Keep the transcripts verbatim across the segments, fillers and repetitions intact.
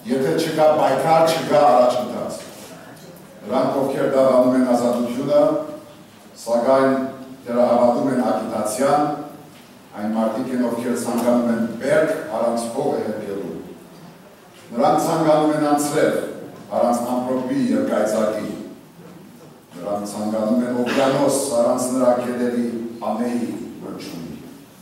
եթե չկա պայքար, չկա առաջընթաց։ Նրանք, ովքեր դավանում են ազատությունը, սակայն դերահավատում են ագիտացիան, այն մարդիկ են, ովքեր ցանկանում են բերք, առանց փող է հետելու։ Նրանք ցանկանում են անցրև, առանց ամպրոպի և կայծակի։ Նրանք ցանկանում են օվկիանոս, առանց նրա կետերի ամեի վրչունի։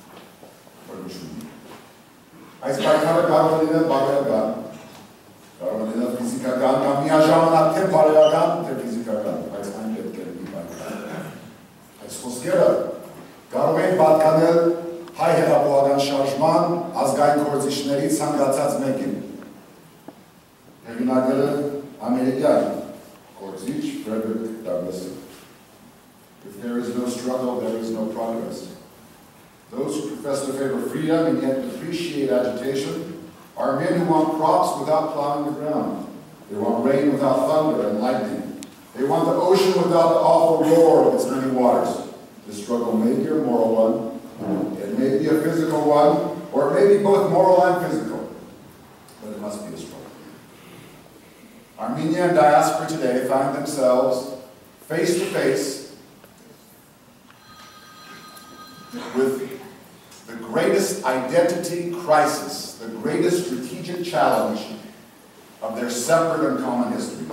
Այս պայքարը կարող է լինել բարոյական, կարող է լինել ֆիզիկական կամ միաժամանակ թե բարոյական, թե ֆիզիկական, բայց այն պետք է լինի պայքար։ Այս խոսքերը կարող են պատկանել հայ հեղափոխական շարժման ազգային գործիչների ցանկացած մեկին։ Հեղինակել է ամերիկյան գործիչ Frederick Douglass. If there is no struggle, there is no progress. Those who profess to favor freedom and yet appreciate agitation are men who want crops without plowing the ground. They want rain without thunder and lightning. They want the ocean without the awful roar of its many waters. This struggle may be a moral one, it may be a physical one, or it may be both moral and physical, but it must be a struggle. Armenian diaspora today find themselves face to face with the greatest identity crisis, the greatest strategic challenge of their separate and common histories.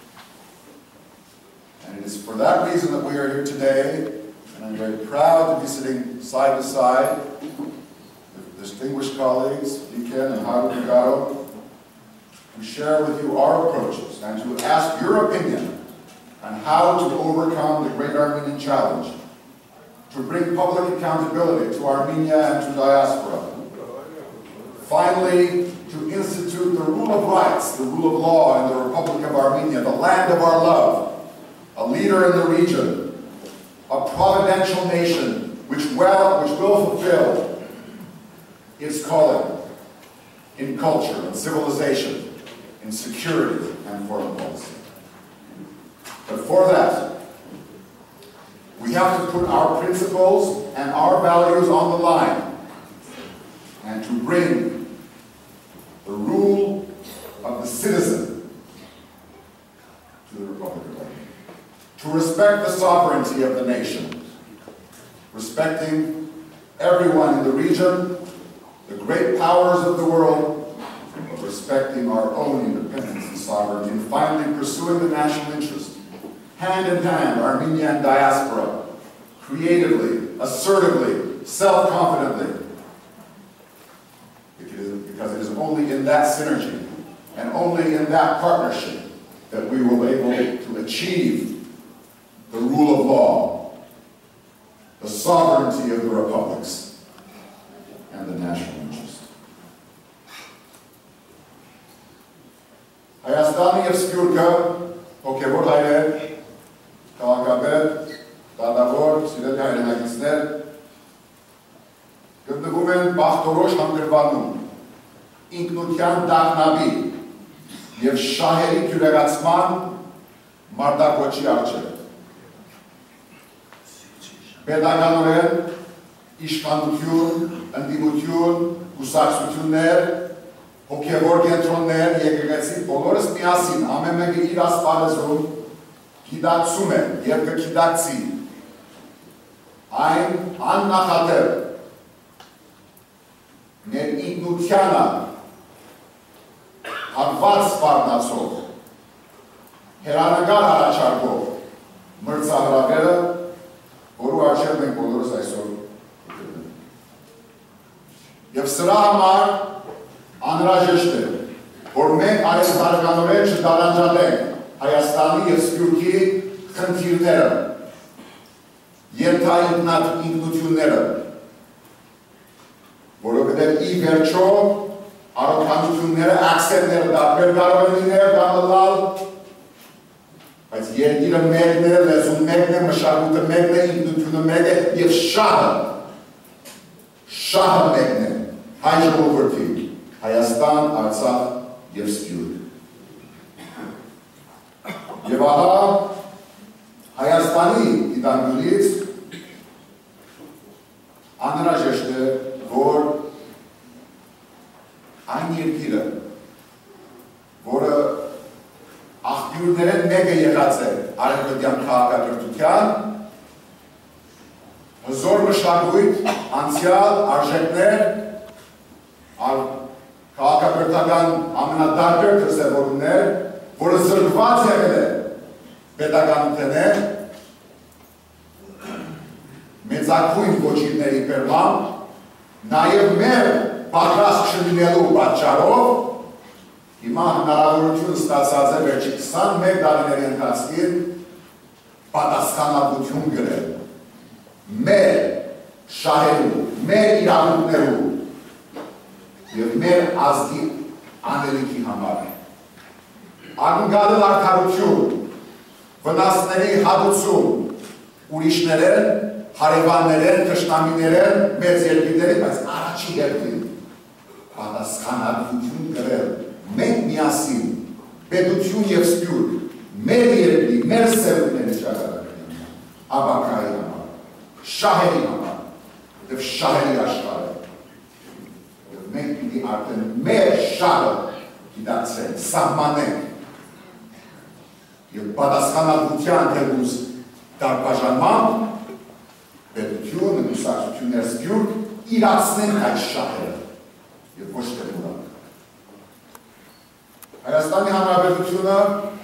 And it is for that reason that we are here today, and I'm very proud to be sitting side to side with distinguished colleagues, Viken and Haru Nagaro, to share with you our approaches and to ask your opinion on how to overcome the great Armenian challenge, to bring public accountability to Armenia and to diaspora. Finally, to institute the rule of rights, the rule of law in the Republic of Armenia, the land of our love, a leader in the region, a providential nation which, well, which will fulfill its calling in culture and civilization, in security and foreign policy. But for that, we have to put our principles and our values on the line and to bring the rule of the citizen to the Republic of Armenia. To respect the sovereignty of the nation, respecting everyone in the region, the great powers of the world, but respecting our own independence and sovereignty, and finally pursuing the national interest. Hand in hand, Armenia and diaspora, creatively, assertively, self-confidently, because it is only in that synergy and only in that partnership that we will be able to achieve the rule of law, the sovereignty of the republics, and the national interest. Հայաստանի և Սփյուռքը հոգևոր հայրեր, քաղաքապետ, դատավոր, սիրելի հայրենակիցներ, գտնվում են բախտորոշ հանգրվանում, ինքնության դաղնաբի և շահերի քյուրեղացման մարտակոչի առջև։ Պետականորեն, իշխանություն, ընդդիմություն, կուսակցություններ, հոգևոր կենտրոններ, եկեղեցի բոլորս միասին, ամեն մեկը իր ասպարեզում գիտակցում է և կգիտակցի այն աննախադեպ մեր ինքնությանը հակված սպառնացող հեռանկար առաջարկող մրցահրավերը, որու առջև մենք բոլորս այսօր գտնվում ենք։ Եվ սրա համար անհրաժեշտ է, որ մենք արեցարականորեն չտարանջատենք Հայաստանի և Սփյուռքի խնդիրները, ենթաինքնությունները, որովհետև ի վերջո առողջությունները, աքսենները դարբեր կարող են լինել կամ լալ, բայց երկիրը մեկն է, լեզուն մեկն է, մշակույթը մեկն է, ինքնությունը մեկն է և շահը, շահը մեկն է, հայ ժողովրդի, Հայաստան, Արցախ և Սփյուռք։ Եվ ահա Հայաստանի դիտանկյունից անհրաժեշտ է, որ այն երկիրը, աղբյուրներեն մեկը եղած է արևմտյան քաղաքակրթության, հզոր մշակույթ, անցյալ, արժեքներ, քաղաքակրթական ամենադարբեր դրսևորումներ, որը զրկված եղել է պետականութենեն, մեծակույն ոչիրների բերմամբ, նաև մեր պատրաստ չլինելու պատճառով, հիմա հնարավորություն ստացած է վերջի քսանմեկ տարիների ընթացքին պատասխանատվություն գրել մեր շահերու, մեր իրավունքներու և մեր ազգի անելիքի համար։ Անգալել արդարություն, վնասների հատուցում, ուրիշներեն, հարևաններեն, թշնամիներեն, մեծ երկիրներին, բայց առաջի հերթին պատասխանատվություն գրել մենք միասին, պետություն և սպյուր, մեր երկրի, մեր սերունդների ճակատագրի համար, աբակայի համար, շահերի համար, և շահերի աշխարհը։ Եվ մենք պիտի արդեն մեր շահը գիտակցենք, սահմանենք և պատասխանատվության թեկուզ դարբաժանմամբ պետություն, կուսակցություններ սպյուր իրացնենք այդ շահերը և ոչ թե մուրակ։ Հայաստանի Հանրապետությունը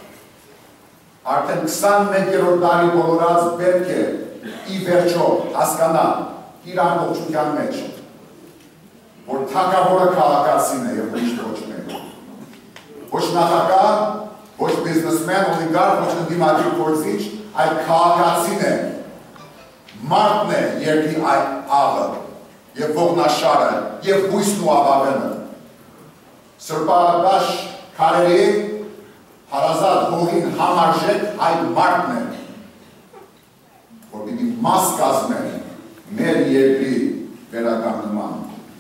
արդեն քսանմեկերորդ դարի բոլորած պետք է ի վերջո հասկանա իր ամբողջության մեջ, որ թագավորը քաղաքացին է և ուրիշ ոչ մեկ։ Ոչ նախագահ, ոչ բիզնեսմեն, օլիգարխ, ոչ ընդդիմադիր գործիչ, այլ քաղաքացին է, մարդն է երկրի այդ աղը և ողնաշարը և հույսն ու ապավենը։ Սրբադաշ քարերի հարազատ հողին համարժեք այդ մարդն է, որ պիտի մաս կազմեն մեր երկրի վերականգնման։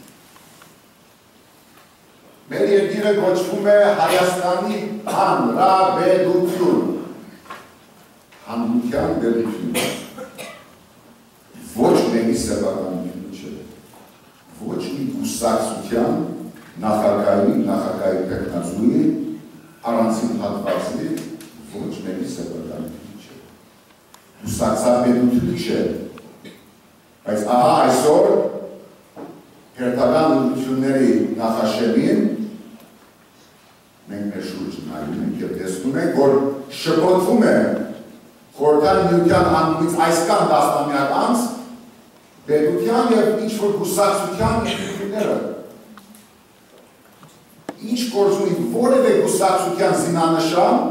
Մեր երկիրը կոչվում է Հայաստանի Հանրապետություն, հանրության պետություն, ոչ մեկի սեփականությունը չէ, ոչ մի կուսակցության նախագահի, նախագահի տեխնազույի, առանցին հատվածի, ոչ մեկի սեփականությունը չէ, կուսակցապետությունը չէ, բայց ահա այսօր հերթական ուղղությունների նախաշեմին մենք մեր շուրջը նայում ենք և տեսնում ենք, որ շփոթվում է Խորհրդային Միության անունից այսքան տասնամյակ անց պետության և ինչ-որ կուսակցության ինքնությունները։ Ինչ գործունի որևէ կուսակցության զինանշան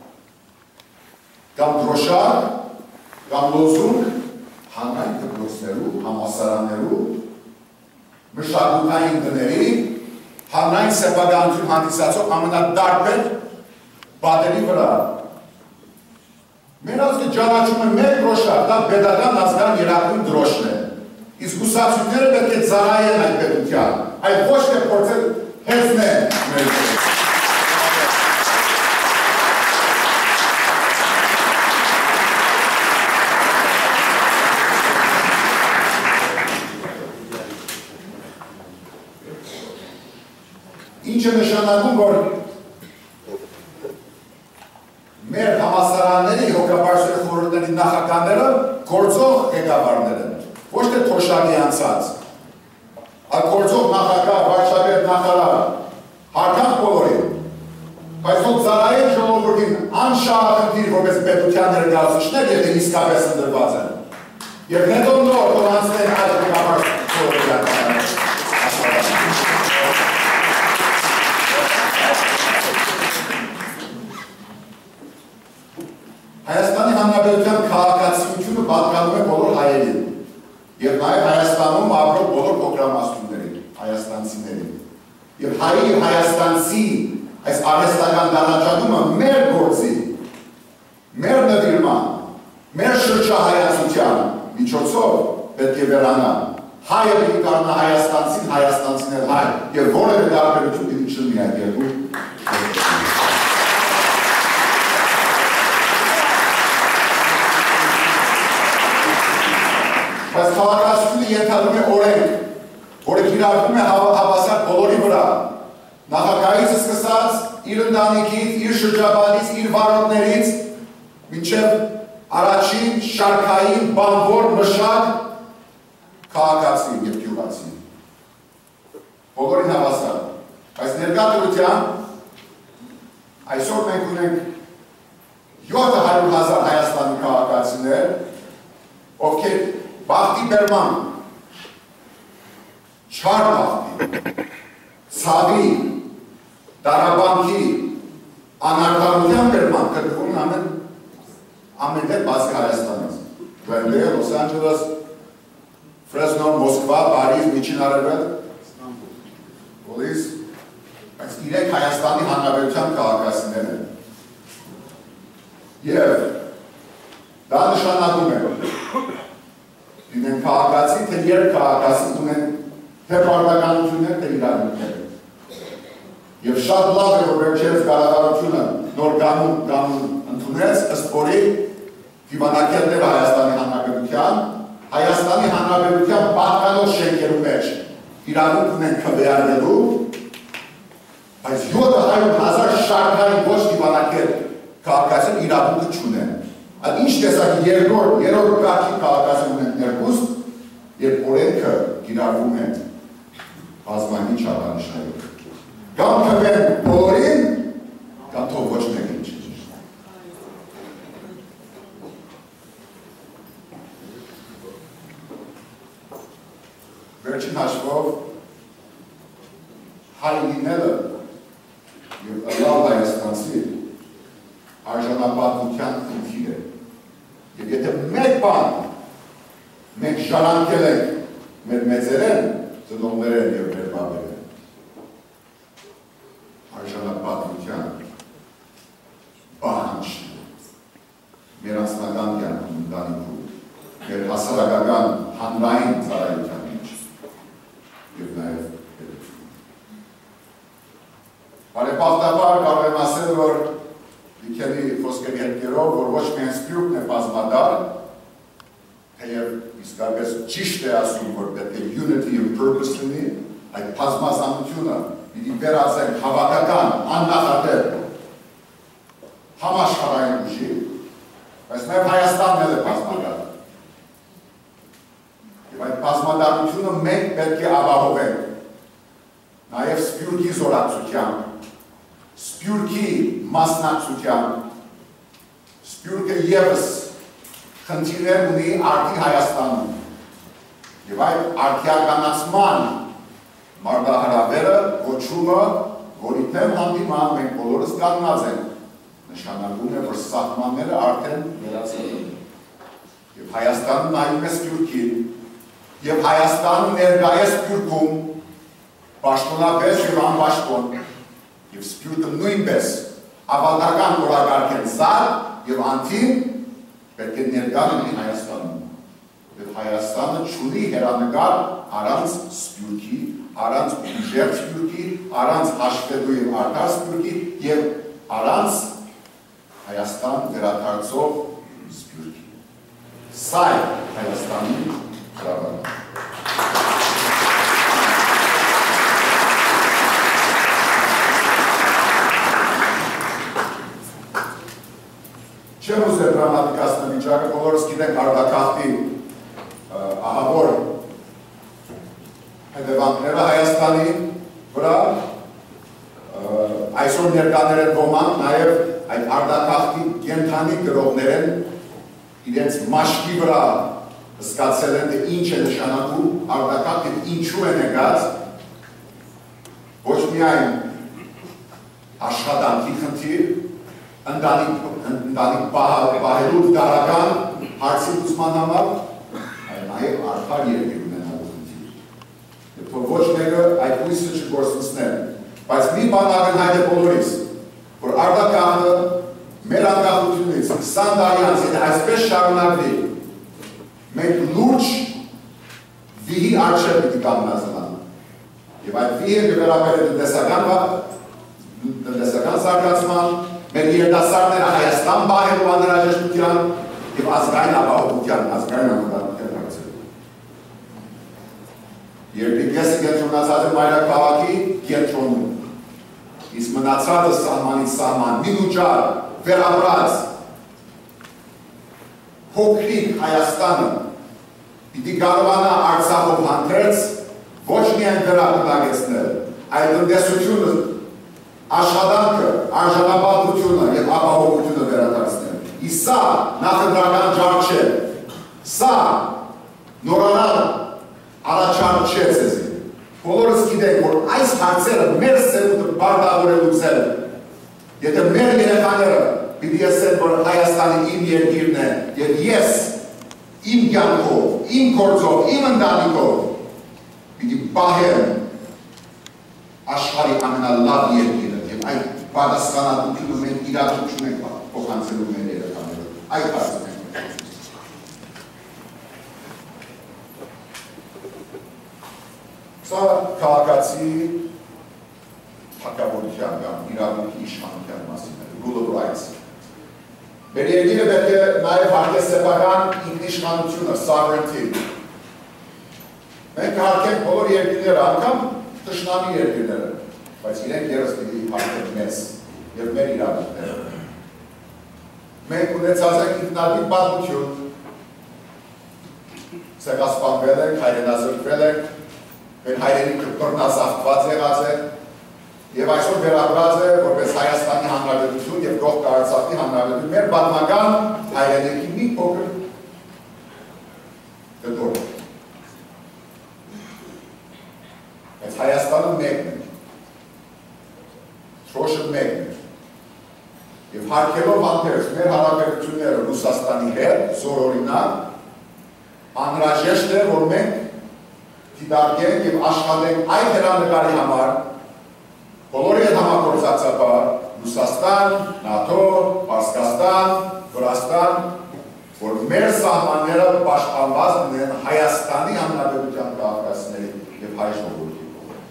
կամ դրոշակ կամ լոզունգ հանրային դպրոցներու, համալսարաններու, մշակութային տների, հանրային սեփականություն հանդիսացող ամենադարբեր բادری վրա։ Մեր ազգը ճանաչում է մեր դրոշակ, դա պետական ազգային երակույն դրոշն է։ Իսկ կուսակցությունները պետք է ծառայեն այդ պետության, այլ ոչ թե փորձել հերձնել մեր դրոշակը։ Ինչ է նշանակում, որ մեր համալսարանների հոգաբարձության խորհուրդների նախագահները գործող ղեկավարներ են, ոչ թե թոշակի անցած, այլ գործող նախագահ, վարչապետ, նախարար, հարկանք բոլորին, բայց որ ծառայեն ժողովրդին անշահախնդիր որպես պետության ներկայացուցիչներ, եթե իսկապես ընդրված են, եւ հետո նոր որ անցնեն այդ ղեկավարության խորհրդի Հայաստանի Հանրապետության քաղաքացիությունը պատկանում է բոլոր հայերին և նաև Հայաստանում ապրող բոլոր փոքրամասնություններին, հայաստանցիներին։ Եվ հայի հայաստանցի այս արհեստական դարաճանումը մեր գործի, մեր նվիրման, մեր շրջահայացության միջոցով պետք է վերանա։ Հայը պիտի դառնա հայաստանցին, հայաստանցին էլ հայ, և որևէ տարբերություն պիտի չլինի այդ երկու։ Բայց քաղաքացիությունը ենթադրում է օրենք, որը կիրառվում է հավասար բոլորի վրա, նախագահից սկսած, իր ընտանիքից, իր շրջապատից, իր վարորդներից, մինչև առաջին շարքային բանվոր մշակ քաղաքացի և գյուղացի։ Բոլորին հավասար։ Բայց ներկա դրությամբ այսօր մենք ունենք յոթ հարյուր հազար Հայաստանի քաղաքացիներ, ովքեր բախտի բերման, չար բախտի, ցավի, դարաբանքի, անարդարության բերման կրկվում ամեն ամեն դեպ բացի Հայաստանից։ Բերլին, Լոս Անջելես, Ֆրեսնո, Մոսկվա, Փարիզ, Միջին Արևելք, Պոլիս, բայց իրենք Հայաստանի Հանրապետության քաղաքացիներ են։ Եվ դա նշանակում է, լինեն քաղաքացի, թե երբ քաղաքացի ունեն թե պարտականություններ, թե իրավունքներ։ Եվ շատ լավ է, որ վերջերս կառավարությունը նոր կանոն կանոն ընդունեց, ըստ որի դիվանագետները Հայաստանի Հանրապետության, Հայաստանի Հանրապետության պատկանող շենքերի մեջ իրավունք ունեն քվեարկելու, բայց յոթ հարյուր հազար շարքային ոչ դիվանագետ քաղաքացին իրավունքը չունեն։ Այդ ինչ տեսակի երկրորդ, երրորդ կարգի քաղաքացին ունեն ներկուս, երբ օրենքը կիրառվում է բազմային չափանիշներով։ Կամ քվեն բոլորին, կամ թող ոչ մեկին չի։ Վերջին հաշվով հայ լինելը և լավ հայաստանցի արժանապատվության խնդիր է։ Եվ եթե մեկ բան մենք ժառանգել ենք մեր մեծերեն, ծնողներեն և մեր բաբերեն, արժանապատվության պահանջն մեր անձնական կյանքում, ընտանիքում, մեր հասարակական հանրային ծառայության մեջ և նաև պետություն։ Բարեբախտաբար կարող եմ ասել, որ Իքերի խոսքերի հետքերով, որ ոչ միայն սպյուրքն է բազմադար, թեև իսկապես ճիշտ է ասում, որ պետք է unity and purpose լինի, այդ բազմազանությունը պիտի վերածենք հավաքական, աննախադեպ համաշխարհային ուժի, բայց նաև Հայաստանն էլ է բազմադար։ Եվ այդ բազմադարությունը մենք պետք է ապահովենք, նաև սպյուրքի զորակցությամբ, Սպյուրքի մասնակցությամբ, Սպյուրքը ևս խնդիրներ ունի արդի Հայաստանում և այդ արդիականացման մարտահրավերը, կոչումը, որի թեմ հանդիման մենք բոլորս կանգնած ենք, նշանակում է, որ սահմանները արդեն վերացել են։ Եվ Հայաստանը նայում է Սպյուրքին, և Հայաստանը ներկա է Սպյուրքում, պաշտոնապես և անպաշտոն, և սպյուրքը նույնպես ավանդական օրակարգեն զար և անդին պետք է ներկա լինի Հայաստանում։ Եվ Հայաստանը չունի հեռանկար առանց սպյուրքի, առանց ուժեղ սպյուրքի, առանց հաշվետու և արդար սպյուրքի և առանց Հայաստան վերադարձող սպյուրքի։ Սա է Հայաստանի հրավերը։ Չեմ ուզել դրամատիկացնել վիճակը, բոլորս գիտենք արտագաղթի ահավոր հետևանքները Հայաստանի վրա, այսօր ներկաներ են ոմանք, նաև այդ արտագաղթի կենդանի գրողներ են իրենց մաշկի վրա զգացել են, թե ինչ է նշանակում արտագաղթ և ինչու է եկած, ոչ միայն աշխատանքի խնդիր, ընտանիք պահելու դարական հարցի լուծման համար, այլ նաև արդար երկիր ունենալու խնդիր։ Եվ թող ոչ մեկը այդ հույսը չգործնցնել, բայց մի բան ակնհայտ է բոլորիս, որ արտագաղթը մեր անկախությունից քսան տարի անց, եթե այսպես շարունակվի, մենք լուրջ վիհի առջև պիտի կանգնած մնանք։ Եվ այդ վիհը կվերաբերել տնտեսական զարգացման, մեր երիտասարդները Հայաստան պահելու անհրաժեշտության և ազգային ապահովության, ազգային անվտանգության հարցերում։ Երբ ես կենտրոնացած եմ մայրաքաղաքի կենտրոնում, իսկ մնացածը սահմանից սահման, մինուճար, վերաբրած, փոքրիկ Հայաստանը պիտի կարողանա Արցախով հանդերձ ոչ միայն դրա տնագեցնել, այլ տնտեսությունը, աշխատանքը, արժանապատվությունը և ապահովությունը վերադարձնել։ Իսկ սա նախընտրական ժառ չէ, սա նորանալ առաջարկ չէ ձեզի։ Բոլորս գիտենք, որ այս հարցերը մեր սերունդը բարտավորելուց էլ, եթե մեր երեխաները պիտի ասեն, որ Հայաստանը իմ երկիրն է, և ես իմ կյանքով, իմ գործով, իմ ընտանիքով պիտի պահեմ աշխարհի ամենալավ երկիրը, և այդ պատասխանատվությունը մենք իրավունք չունենք փոխանցելու մեր երեխաներին, այդ հարցը մենք Սա քաղաքացի հակավորության կամ իրավունքի իշխանության մասին է, rule of rights։ Մեր երկիրը պետք է նաև հարկես սեփական ինքնիշխանությունը, sovereignty։ Մենք հարկենք բոլոր երկիրները, անգամ թշնամի երկիրները, բայց իրենք ևս պիտի հարկեն մեզ և մեր իրավունքները։ Մենք ունեցած ենք ինքնատիպ պատմություն, ցեղասպանվել ենք, հայրենազրկվել ենք, մեր հայրենիքը բռնազավթված եղած է, և այսօր վերաբրած է որպես Հայաստանի Հանրապետություն և Գողք Արցախի Հանրապետություն մեր պատմական հայրենիքի մի փոքր դդոր։ Բայց Հայաստանը մեկն է, թրոշը մեկն է, և հարկելով հանդերձ մեր հարաբերությունները Ռուսաստանի հետ, զորօրինակ, անհրաժեշտ է, որ մենք դիտարկենք և աշխատենք այդ հրանկարի համար, բոլորի հետ համագործակցաբար, Ռուսաստան, ՆԱՏՕ, Պարսկաստան, Վրաստան, որ մեր սահմանները պաշտպանված լինեն Հայաստանի Հանրապետության քաղաքացիների և հայ ժողովրդի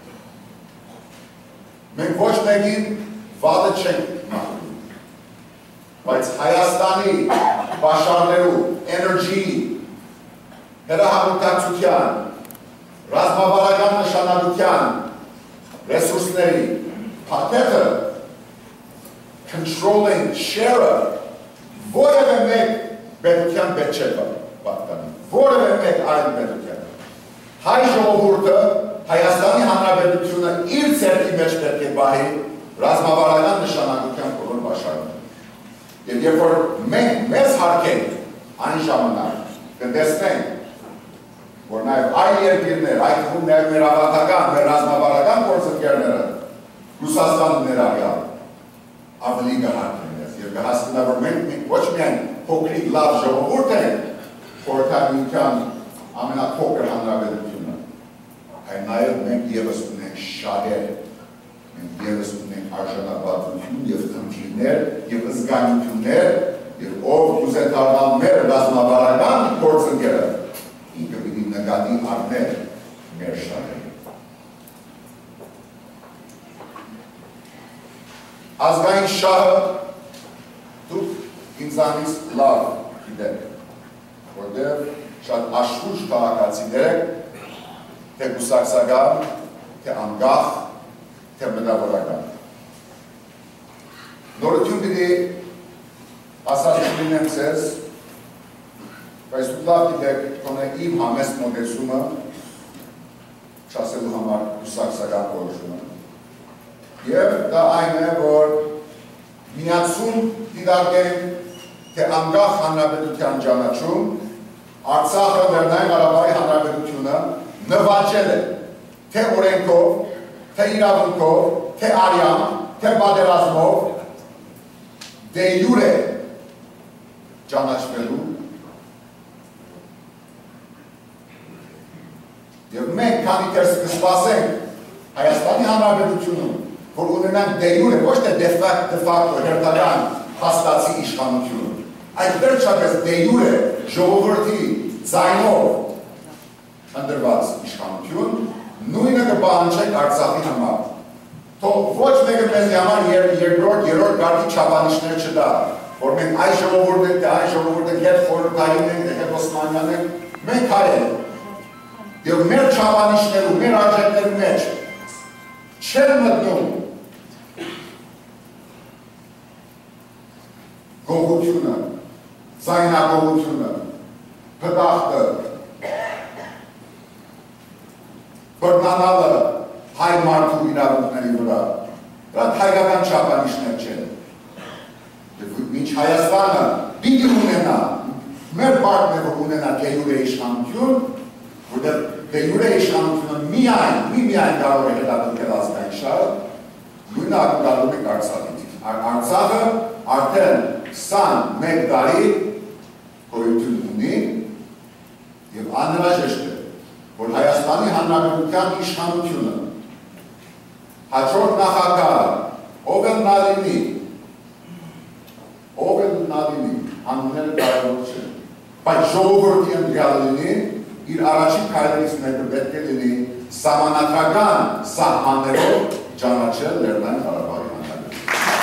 կողմից։ Մենք ոչ մեկին վատը չենք մաղթում, բայց Հայաստանի պաշարներու, էներջի, հեռահաղորդակցության, ռազմավարական նշանակության ռեսուրսների փաթեթը controlling share-ը որևէ մեկ պետության պետք չէ պատկանի, որևէ մեկ այլ պետության։ Հայ ժողովուրդը Հայաստանի Հանրապետությունը իր ձեռքի մեջ պետք է պահի ռազմավարական նշանակության բոլոր պաշարները։ Եվ երբ որ մենք մեզ հարկենք, այն ժամանակ կտեսնենք, որ նաև այլ երկիրներ, այդ թվում նաև մեր ավանդական, մեր ռազմավարական գործընկերները Ռուսաստանը ներառյալ ավելի կհարկեն մեզ և կհասկանա, որ մենք ոչ միայն փոքրիկ լավ ժողովուրդ ենք խորհրդային ամենափոքր հանրապետությունը, այլ նաև մենք ևս ունենք շահեր, մենք ևս ունենք արժանապատվություն և խնդիրներ և զգայունություններ, և ով ուզե դառնալ մեր ռազմավարական գործընկերը, ինքը պիտի նկատի առնել մեր շահերը։ Ազգային շահը դուք ինձանից լավ գիտեք, որտեղ շատ աշխույժ քաղաքացիներ եք, թե կուսակցական, թե անկախ, թե մտավորական։ Նորություն պիտի ասած չլինեմ ձեզ, բայց դուք լավ գիտեք, թոնե իմ համեստ մոտեցումը չասելու համար կուսակցական որոշումը։ Եվ դա այն է, որ միացում դիտարկենք, թե անկախ հանրապետության ճանաչում, Արցախը Լեռնային Ղարաբաղի Հանրապետությունը նվաճել է, թե օրենքով, թե իրավունքով, թե արյամբ, թե պատերազմով, դե յուրե ճանաչվելու և մենք քանի դեռ կսպասենք Հայաստանի Հանրապետությունում, որ ունենանք դե յուրե, ոչ թե դե ֆակտո հերթական հաստատի իշխանություն, այդ վերջապես դե յուրե ժողովրդի ձայնով ընդրված իշխանություն, նույնը կպահանջենք Արցախի համար։ Թող ոչ մեկը մեզ համար երկրորդ, երրորդ կարգի չափանիշներ չտա, որ մենք այս ժողովուրդն ենք, թե այս ժողովուրդը հետ խորհրդային ենք, թե հետ օսմանյան ենք, մենք հայ ենք։ Եվ մեր չափանիշներու, մեր արժեքներու մեջ չեն մտնում գողությունը, ձայնագողությունը, պտախտը, բռնանալը հայ մարդու իրավունքների վրա, դա հայկական չափանիշներ չեն։ Մինչ Հայաստանը պիտի ունենա, մեր բարձր որ ունենա դե յուրե իշխանություն, որտեղ դե յուրե իշխանությունը միայն, մի միայն կարող է հետապնդել ազգային շահը, նույնը ակնկալում ենք Արցախից։ Արցախը արդեն քսանմեկ տարի գոյություն ունի եւ անհրաժեշտ է, որ Հայաստանի Հանրապետության իշխանությունը հաջորդ նախագահը ով էլ նա լինի, ով էլ նա լինի, անունները կարևոր չեն, բայց ժողովրդի ընտրյալ լինի, իր առաջին քայլերից մեկը պետք է լինի սահմանադրական սահմաններով ճանաչել Լեռնային Ղարաբաղի Հանրապետություն։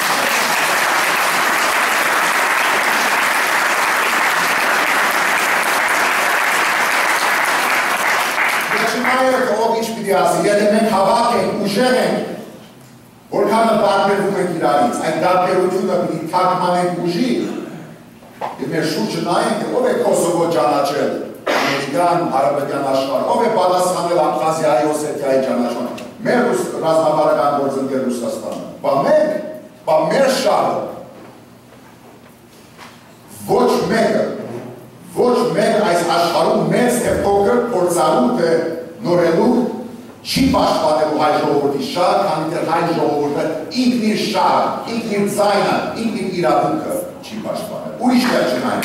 Չնայած ով ինչ պիտի ասի, եթե մենք հավաք ենք, ուժեղ ենք, որքանը տարբերվում ենք իրարից, այդ տարբերությունը պիտի թարգմանենք ուժի, եւ մեր շուրջը նայենք, ով է Կոսովո ճանաչել ամերիկյան, հարաբերական աշխարհ, ով է պատասխանել Աբխազիայի, Օսեթիայի ճանաչման, մեր ռազմավարական գործընկեր Ռուսաստանը, բա մենք, բա մեր շահը, ոչ մեկը, ոչ մեկ այս աշխարհում մեծ թե փոքր փորձառու թե նորելու չի պաշտպանելու հայ ժողովրդի շահը, քանի թե հայ ժողովուրդը ինքն իր շահը, ինքն իր ձայնը, ինքն իր իրավունքը չի պաշտպանել։ Ուրիշ տեղ չեն այն։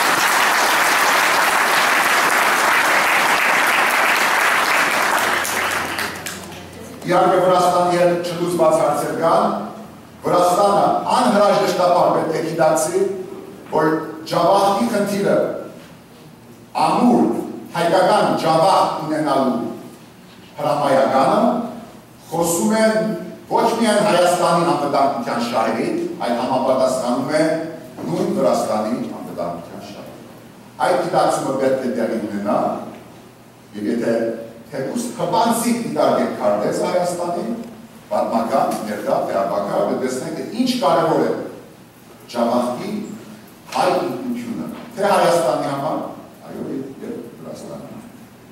Իհարկե Վրաստանի հետ չլուծված հարցեր կան, Վրաստանը անհրաժեշտաբար պետք է գիտակցի, որ ջավախքի խնդիրը ամուր հայկական ջավախ ունենալու հրամայականը խոսում են ոչ միայն Հայաստանի անվտանգության շահերի, այլ համապատասխանում է նույն Վրաստանի անվտանգության շահերի։ Այդ գիտակցումը պետք է տեղի ունենա, եւ եթե թեկուզ հպանցիկ դիտարկեք քարտեզ Հայաստանի, պատմական, ներկա, տեղաբար, տեսնենք ինչ կարևոր է ջավախքի հայ ինքնությունը, թե Հայաստանի համար, այո, եւ Վրաստանի համար։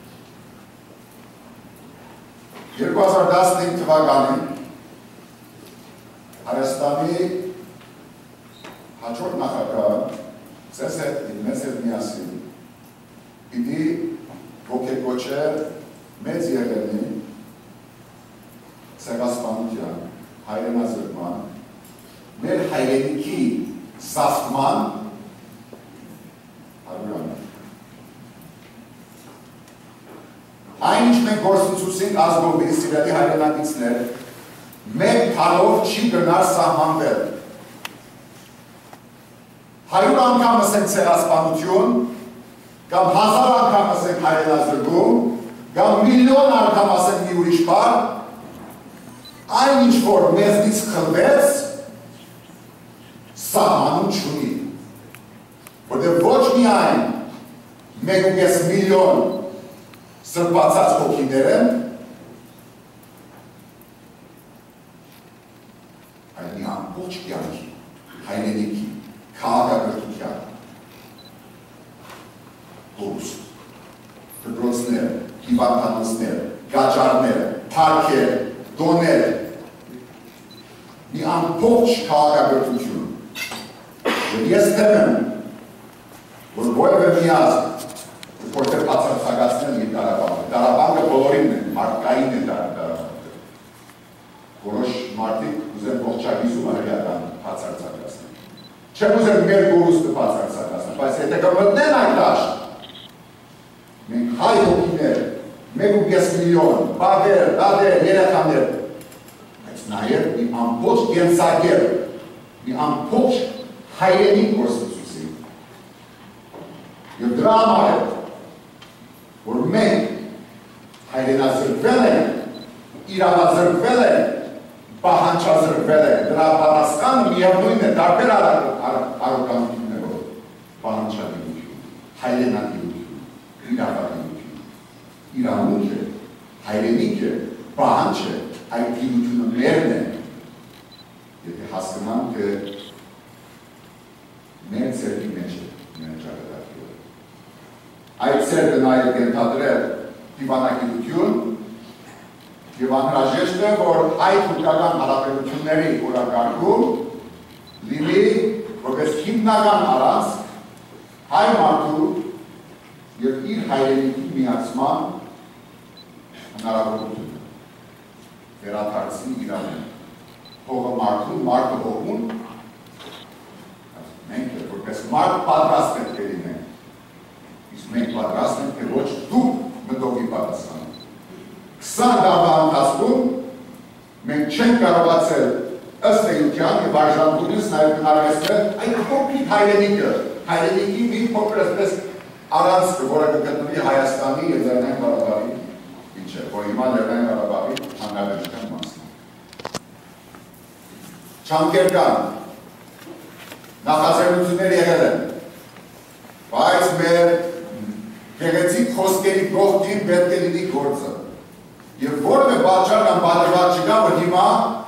երկու հազար տասնհինգ թվականին Հայաստանի հաջորդ նախագահը ձեզ հետ, մեզ հետ միասին պիտի ոգեկոչեր մեծ եղերնի ցեղասպանության, հայրենազրկման, մեր հայրենիքի սաստման հարյուրամյա։ Այն ինչ մենք գործընծուցինք ազգովի սիրելի հայրենակիցներ, մեկ թարով չի գնար սահմանվել։ Հարյուր անգամ ասենք ցեղասպանություն, կամ հազար անգամ ասենք հայրենազրկում, կամ միլիոն անգամ ասենք մի ուրիշ բան, այն ինչ որ մեզնից խլվեց, սահմանում չունի։ Որտեղ ոչ միայն մեկ ու կես միլիոն սրբացած հոգիներ են, այլ մի ամբողջ կյանքի, հայրենիքի, քաղաքակրթության, կորուստ, դպրոցներ, հիվանդանոցներ, գաճարներ, փարքեր, դոներ, մի ամբողջ քաղաքակրթություն։ Եվ ես թեմ եմ, որ որևէ մի ազգ որտեղ բացարձակացնել իր Ղարաբաղը։ Ղարաբաղը բոլորին է, մարդկային է Ղարաբաղը։ Որոշ մարդիկ ուզեն ողջագիզումը հրեական բացարձակացնել։ Չեմ ուզեն մեր գորուստը բացարձակացնել, բայց եթե կմտնեն այդ դաշտ, մենք հայ հոգիներ, մեկ ու կես միլիոն, բաբեր, դադեր, երեխաներ, բայց նաև մի ամբողջ կենսագեր, մի ամբողջ հայրենիք գործընծուցի։ Եվ դրա համար է, որ մենք հայրենազրկվել ենք, իրավազրկվել ենք, պահանջազրկվել ենք, դրա պատասխանը միևնույն է, տարբեր առօրականություններով, պահանջատիրություն, հայրենատիրություն, իրավատիրություն, իրավունք է, հայրենիք է, պահանջ է, այդ տիրությունը մերն է, եթե հասկանանք, թե սերտը նաև ենթադրել դիվանագիտություն և անհրաժեշտ է, որ հայ-թուրքական հարաբերությունների օրակարգում լինի որպես հիմնական առանցք հայ մարդու և իր հայրենիքի միացման հնարավորությունը վերադարձի իրավունք։ Հողը մարդուն, մարդը հողուն, մենք որպես մարդ պատրաստ պետք է լինենք, իսկ մենք պատրաստ ենք, թե ոչ դուք մտովի պատասխանը։ քսան տարվա ընթացքում մենք չենք կարողացել ըստ էության և արժանությունից նաև հնարեցնել այդ փոքրիկ հայրենիքը, հայրենիքի մի փոքր այսպես առանցքը, որը կգտնվի Հայաստանի և Լեռնային Ղարաբաղի միջև, որ հիմա Լեռնային Ղարաբաղի հանրապետության մասն է։ Չամքեր կան, նախաձեռնություններ եղել են, բայց մեր գեղեցիկ խոսքերի կողքին պետք է լինի գործը։ Եվ որևէ պատճառ կամ պատրվակ չկա, որ հիմա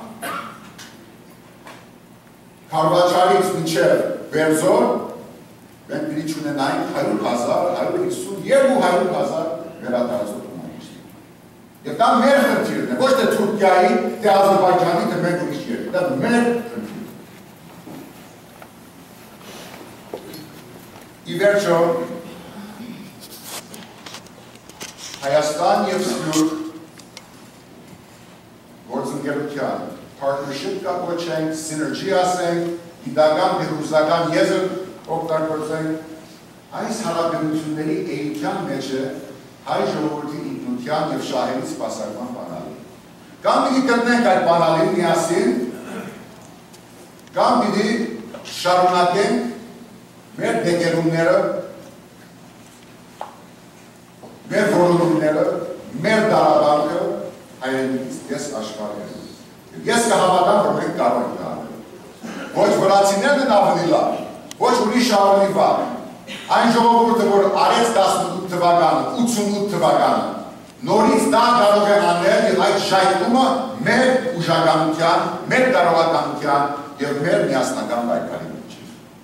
Քարվաճարից մինչև Բերձոր մենք պիտի չունենայինք հարյուր հազար, հարյուր հիսուն ու հարյուր հազար վերադարձող հումանիստներ։ Եվ դա մեր խնդիրն է, ոչ թե Թուրքիայի, թե Ադրբեջանի, թե մեր ուրիշ երկրի, դա մեր խնդիրն է։ Ի վերջո, Հայաստան և Սփյուռք գործընկերության partnership կա կոչենք, synergy ասենք, գիտական, հերուսական եզր օգտագործենք, այս հարաբերությունների էության մեջ է հայ ժողովրդի ինքնության և շահերի սպասարկման բանալին։ Կամ պիտի գտնենք այդ բանալին միասին, կամ պիտի շարունակենք մեր դեգերումները, մեր որոնումները, մեր դարաբանքը հայրենիքից դես աշխարհերում։ Ես կհավատամ, որ մենք կարող ենք դառնել։ Ոչ վրացիներն են ավելի լավ, ոչ ուրիշ ավելի վատ։ Այն ժողովուրդը, որ արեց տասնութ թվականը, ութսունութ թվականը, նորից դա կարող է անել և այդ ժայթումը մեր ուժականության, մեր կարողականության և մեր միասնական պայքարի մեջ։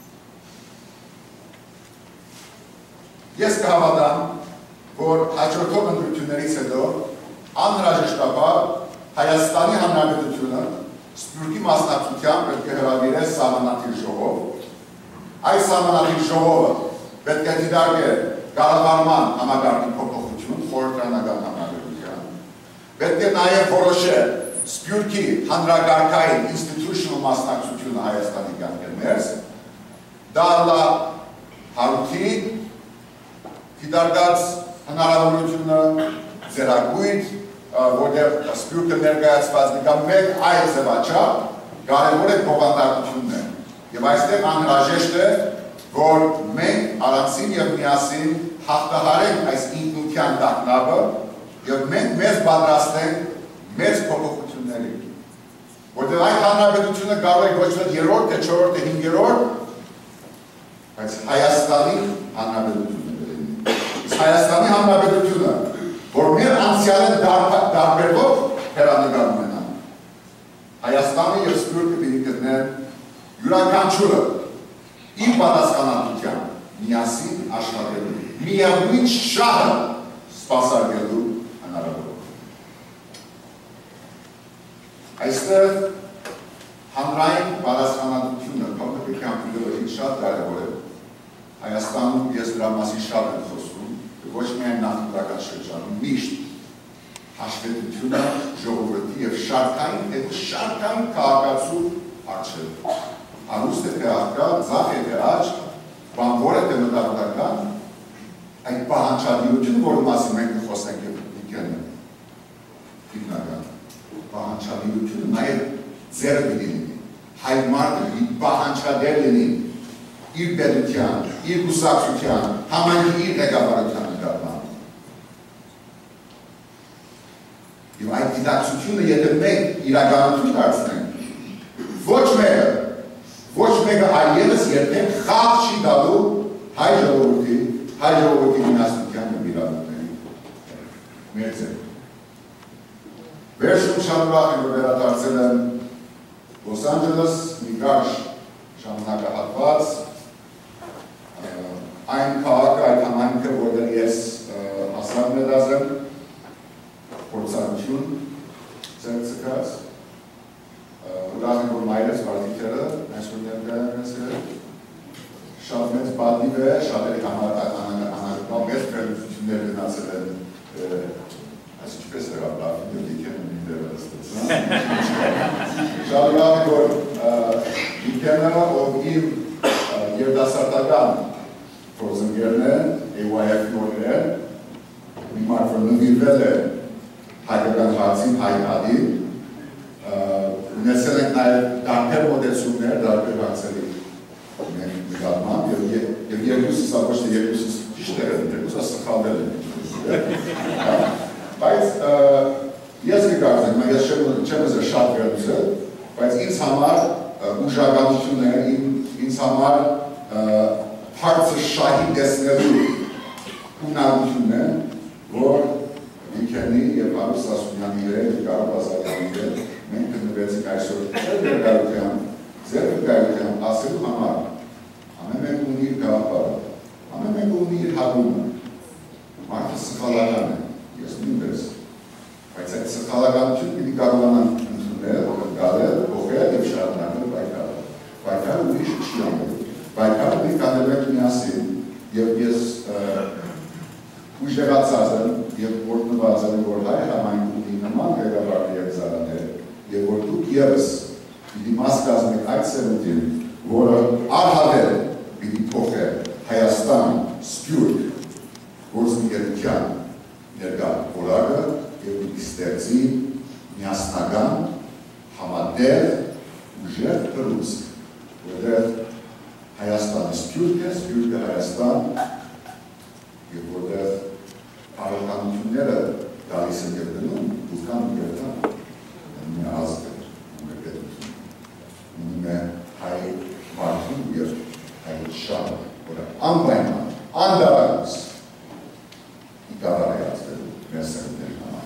Ես կհավատամ, որ հաջորդող ընտրություններից հետո անհրաժեշտաբար Հայաստանի Հանրապետությունը Սփյուռքի մասնակցությամբ պետք է հրավիրել սահմանադիր ժողով։ Այս սահմանադիր ժողովը պետք է դիտարկել կառավարման համագարկի փոփոխություն, խորհրդարանական համագործության։ Պետք է նաև որոշել Սփյուռքի հանրագարքային ինստիտուցիոնալ մասնակցությունը Հայաստանի կյանքերներս, դառնա հարութի դիտարկած հնարավորությունը ձեռագույն, որտեղ Սփյուռքը ներկայացված է կամ մեկ այլ ձևաչափ, կարևոր է բովանդակությունն է։ Եվ այստեղ անհրաժեշտ է, որ մենք առանցին և միասին հաղթահարենք այս ինքնության տագնապը և մենք մեզ պատրաստենք մեծ փոփոխությունների։ Որտեղ այդ հանրապետությունը կարող է կոչվել երրորդ, թե չորրորդ, թե հինգերորդ, բայց Հայաստանի հանրապետությունը կլինի։ Իսկ Հայաստանի հանրապետությունը, որ մեր անցյալը դարբերվող հեռանկար ունենան։ Հայաստանը և Սփյուռքը պիտի գտնեն յուրաքանչյուրը իր պատասխանատվությամբ միասին աշխատելու, միևնույն շահը սպասարկելու հնարավորություն։ Այստեղ հանրային պատասխանատվությունը փոփոխության դեպքում շատ կարևոր է։ Հայաստանում ես դրա մասին շատ եմ խոսում, ոչ միայն նախնական շրջանում, միշտ հաշվետվությունը ժողովրդի և շարքային, հետո շարքային քաղաքացու առջև։ Հարուստ է թե աղքատ, ձախ է թե աջ, բանվոր է թե մտավորական, այդ պահանջատիրությունը, որի մասին մենք խոսենք և դիկյանը, հիմնական, պահանջատիրությունը նաև ձեր պիտի լինի, հայ մարդը պիտի պահանջադեր լինի իր պետության, իր կուսակցության, համայնքի իր ղեկավարության նկատմամբ։ Եվ այդ դիտակցությունը, եթե մենք իրականություն դարձնենք, ոչ մեկը, ոչ մեկը այլևս երբեք խաղ չի տալու հայ ժողովրդի, հայ ժողովրդի միասնության և իրավունքների մեր ձեռքում։ Վերջում շատ ուրախ եմ, որ վերադարձել եմ Լոս Անջելես, մի կարճ ժամանակահատված, Ein քաղաքը, այդ համայնքը, որտեղ ես հասարակն եմ դասել, փորձառություն ձեր ցկած, ուրախ եմ, որ մայրս վարդիկերը, այսօր ներկայացնում ես, շատ մեծ պատիվ է, շատերի համար անհանգստական մեծ վերլուծություններ գնացել են, այս ինչպես եղավ լավ դիքեն ու դերստացան։ Շատ ուրախ եմ, որ դիքենը, ով իմ երդասարտական փորձընկերն է, A Y F նորն է, հիմա որ նվիրվել է հայկական հարցին, հայ հատին, ունեցել ենք նաև դարբեր մոտեցումներ, դարբեր հարցերի նկատմամբ, և երկուսս, ոչ թե երկուսս ճիշտ է, երկուսս սխալվել են։ Բայց ես կկարծեմ, ես չեմ ուզել շատ վերլուծել, բայց ինձ համար ուժականություն է, ինձ համար հարցը շահի տեսնելու ունակություն է, որ Վիքենի և Հարուս Ասունյանի հետ, Կարո Բազարյանի հետ, մենք գտնվեցինք այսօր ձեր վկայությամբ ասելու համար, ամեն մեկ ունի իր գաղափարը, ամեն մեկ ունի իր հագումը, մարդը սխալական է, ես նույնպես, բայց այդ սխալականություն պիտի կարողանան ընդունել, գալել, փոխել և շարունակել պայքարը, պայքարը ուրիշ չի անել, պայքարը մենք կանենք միասին, և ես ուժեղացած եմ և օրտնված եմ, որ հայ համայնքի նման ղեկավարներ և զարաններ, և որ դուք ևս պիտի մաս կազմեք այդ սերունդին, որը առհավել պիտի փոխել Հայաստան սփյուռք գործընկերության ներկա որակը և պիտի ստեղծի միասնական, համատեղ, ուժեղ կառույց, որտեղ Հայաստանը սփյուռք է, սփյուռքը Հայաստան, և որտեղ առողջությունները գալիս են և դնում, ուզկան ու երթան, ունի ազգը, ունի պետություն, ունի հայ մարդուն և հայ շահը, որը անպայման, անդարակուս ի կառար է ածվելու մեր սերունդների համար։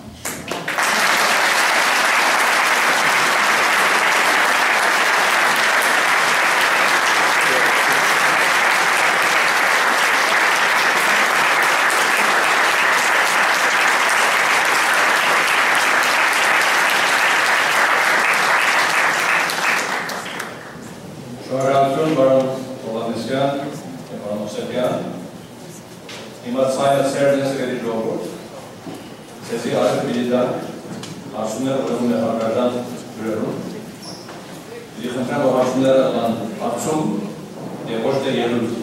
Շնորհակալություն, պարոն Հովհաննիսյան, պարոն Մովսեփյան, հիմա ցայնը սերն է սգերի ժողովուրդ, սեզի արև պիտի տան, հարցումները ուրեմն է հարգարժան ջրերում, պիտի խնդրեմ, որ հարցումները ըլան հարցում և ոչ թե ելույթ։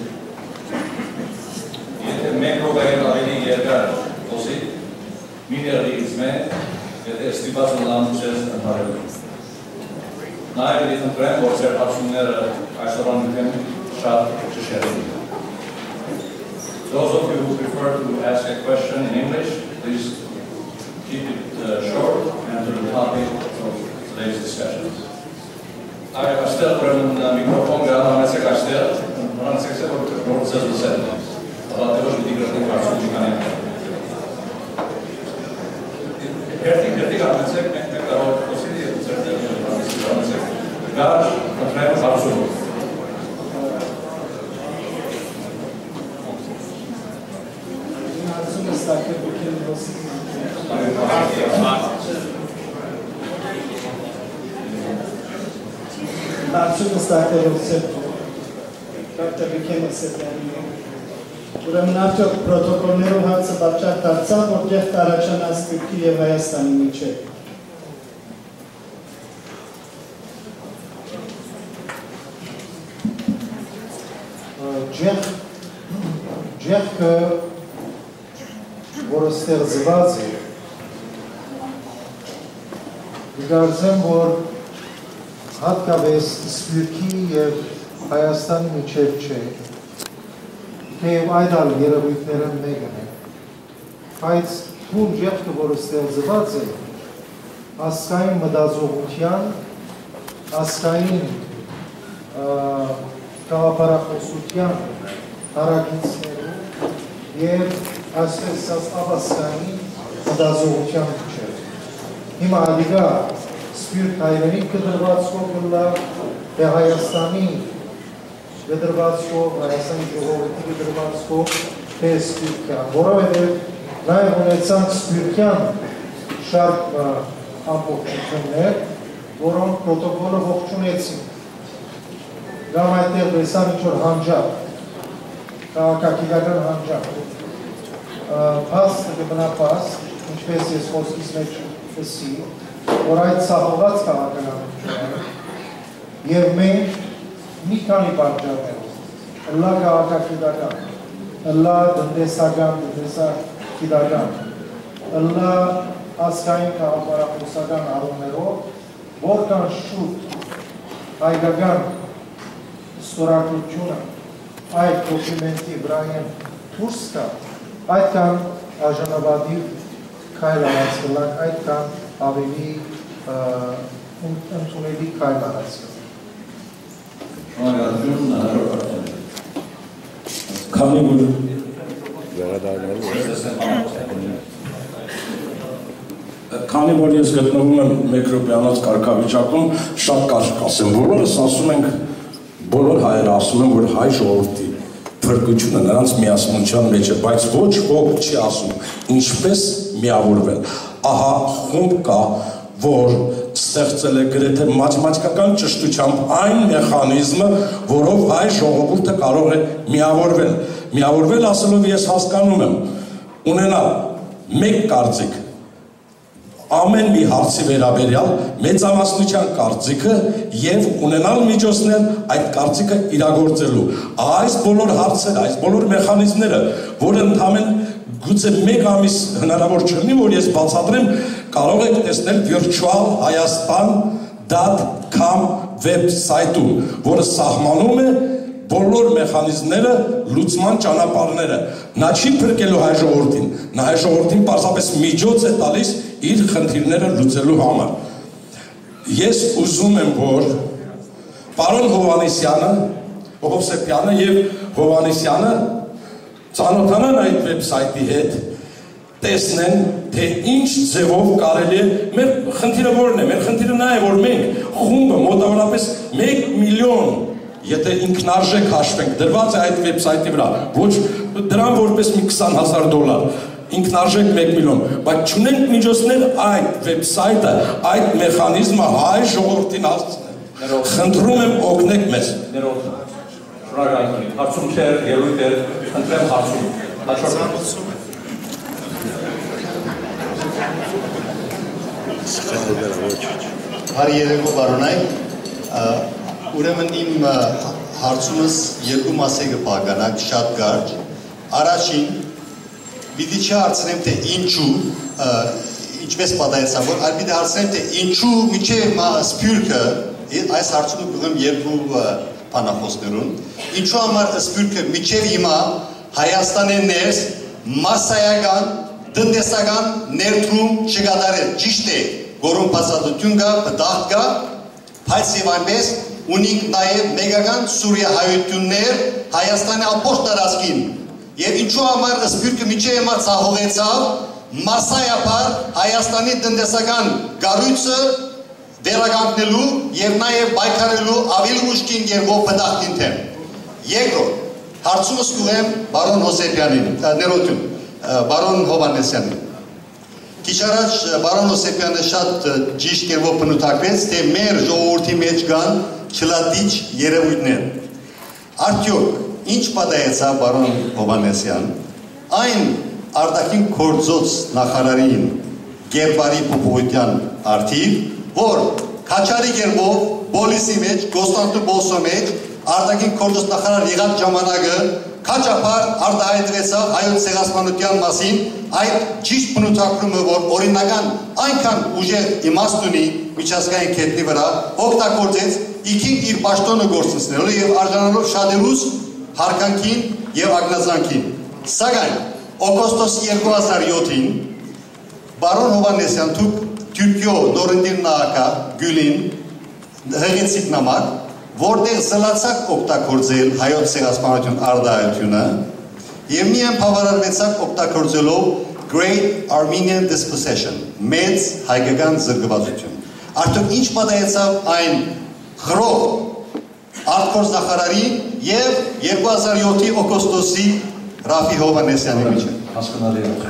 Եթե մեկ րոպեին ավելի երկար խոսի, մի ներդից մեկ, եթե ստիպված ըլան չես ընդհարելու։ Նաև պիտի խնդրեմ, որ ձեր հարցումները այսօրվան միտեն շատ ճշգրիտ։ Those of you who prefer to ask a question in English, please keep it uh, short and to the topic of today's discussion. Այո, այստեղ ուրեմն միկրոֆոն գանանացեք այստեղ, նրանցեք է, որ գործը լսել։ Հավատելով պիտի գրտնենք հարցում չկանենք։ Երդիկ, երդիկ անեցեք, մենք մենք կարող խոսիլի և ձեր դեպի անեցեք։ Գար, խնդրեմ հարցում։ Հարցում ես տակեր բուքել խոսիլի։ Հարցում ես տակեր խոսել, դոկտոր Վիքենը Սեփյանի։ Ուրեմն արդյոք պրոտոկոլներով հարցը պատճառ դարձավ, որտեղ կառաջանաց Թուրքի և Հայաստանի միջև։ Ջեղքը, որը ստեղծված է, կգարձեմ, որ հատկապես Սփյուռքի և Հայաստանի միջև չէ, թեև այդ այլ երևույթները մեկն է, բայց թուն ջեղքը, որը ստեղծված է, ազգային մտածողության, ազգային գաղափարախոսության հարագիծներու և այսպես ապասկային մտածողության միջև։ Հիմա ադիգա սփյուռք հայրենիք կդրված կողմը թե Հայաստանի Vedrvatsko, Հայաստանի ժողովրդի vedrvatsko թե Սփյուռքյան, որովհետև նաև ունեցանք Սփյուռքյան շարք ամբողջություններ, որոնք պրոտոկոլը ողջունեցին։ Կամ այդտեղ տեսան ինչ-որ հանջապ, քաղաքակիրական հանջապ, փաստ կբնապաս, ինչպես ես խոսքիս մեջ կսի, որ այդ սահողված քաղաքականությունը և մենք մի քանի պատճառներով, ըլլա քաղաքակիրական, ըլլա տնտեսական, տնտեսագիտական, ըլլա ազգային քաղաքապարախոսական առումներով, որքան շուտ հայկական ստորագրությունը այդ դոկումենտի վրա են դուրս գա, այդքան արժանապատիվ քայլ արած կլանք, այդքան ավելի ընդունելի քայլ արած կլանք։ Շնորհակալություն, հնարավոր արդեն։ Քանի որ Քանի որ ես գտնվում եմ մեկ րոպեանոց կարգավիճակում, շատ կարճ ասեմ, բոլորս ասում ենք, բոլոր հայերը ասում են, որ հայ ժողովրդի փրկությունը նրանց միասնության մեջ է, բայց ոչ ոք չի ասում, ինչպես միավորվել։ Ահա խումբ կա, որ ստեղծել է գրեթե մաթեմատիկական ճշտությամբ այն մեխանիզմը, որով հայ ժողովուրդը կարող է միավորվել։ Միավորվել ասելով ես հասկանում եմ, ունենալ մեկ կարծիք, ամեն մի հարցի վերաբերյալ մեծամասնության կարծիքը և ունենալ միջոցներ այդ կարծիքը իրագործելու։ Այս բոլոր հարցերը, այս բոլոր մեխանիզմները, որ ընդամեն գուցե մեկ ամիս հնարավոր չլինի, որ ես բացատրեմ, կարող եք տեսնել virtual hayastan dot com վեբսայթում, որը սահմանում է բոլոր մեխանիզմները, լուծման ճանապարհները։ Նա չի փրկելու հայ ժողովրդին, նա հայ ժողովրդին պարզապես միջոց է տալիս իր խնդիրները լուծելու համար։ Ես ուզում եմ, որ պարոն Հովհաննիսյանը, Հովսեփյանը և Հովհաննիսյանը ծանոթանան այդ վեբսայթի հետ, տեսնեն, թե ինչ ձևով կարելի է, մեր խնդիրը որն է, մեր խնդիրը նա է, որ մենք խումբը մոտավորապես մեկ միլիոն եթե ինքնարժեք հաշվենք, դրված է այդ վեբսայթի վրա, ոչ դրան որպես մի քսան հազար դոլար, ինքնարժեք մեկ միլիոն, բայց չունենք միջոցներ այդ վեբսայթը, այդ մեխանիզմը հայ ժողովրդին հասցնել։ Խնդրում եմ օգնեք մեզ։ Շնորհակալություն, հարցում չէր, ելույթ էր, խնդրեմ հարցում։ Բարի երեկո բարոնայք, ուրեմն իմ հարցումս երկու մասի կպահկանանք շատ կարճ։ Առաջին, պիտի չհարցնեմ, թե ինչու, ինչպես պատահեցավ, որ այլ պիտի հարցնեմ, թե ինչու մինչև Սփյուռքը, այս հարցումը կգամ երկու բանախոսներուն, ինչու համար Սփյուռքը մինչև հիմա Հայաստանի ներս մասսայական, տնտեսական ներդրում չկատարել, ճիշտ է, որոնք բացատրություն կա, պտաղ կա, բայց եւ այնպես ունենք նաև մեգական սուրիահայություններ Հայաստանի ամբողջ տարածքին եւ ինչու համար Սփյուռքը միջի հիմա ցահողեցավ մասսայապար Հայաստանի տնտեսական կառույցը վերականգնելու եւ նաև պայքարելու ավելի ուշքին երբով պտաղին թեմ։ Երկրորդ, հարցումս կուղեմ բարոն Հովսեփյանին, ներողություն, բարոն Հովհաննիսյանին։ Քիչ առաջ բարոն Հովսեփյանը շատ ճիշտ կերպով բնութագրեց, թե մեր ժողովրդի մեջ կան չլատիչ երևույթներ։ Արդյոք ինչ պատահեցավ բարոն Հովհաննիսյան, այն արտաքին գործոց նախարարին Գերբարի փոփոխության արդիվ, որ քաչարի կերպով պոլիսի մեջ, Կոստանդնուպոլսի մեջ արտաքին գործոց նախարար եղած ժամանակը քաչապար արտահայտվեցավ հայոց ցեղասպանության մասին այդ ճիշտ բնութագրումը, որ օրինական այնքան ուժեղ իմաստ ունի միջազգային կետնի վրա, օգտագործեց իքին իր պաշտոնը գործընկնելու եւ արժանանալով շատերուս հարկանքին եւ ագնազանքին։ Սակայն օգոստոսի երկու հազար յոթին բարոն Հովհաննիսյան դուք Թուրքիո նորընտիր նահակա Գյուլին հղեցիք նամակ, որտեղ զլացակ օգտագործել հայոց ցեղասպանություն արտահայտությունը եւ միայն բավարարվեցաք օգտագործելով Great Armenian Dispossession, մեծ հայկական զրկվածություն։ Արդյոք ինչ պատահեցավ այն խրող փոխնախարարի եւ երկու հազար յոթի օգոստոսի Ռաֆի Հովհաննեսյանի միջեւ։ Հասկանալի է։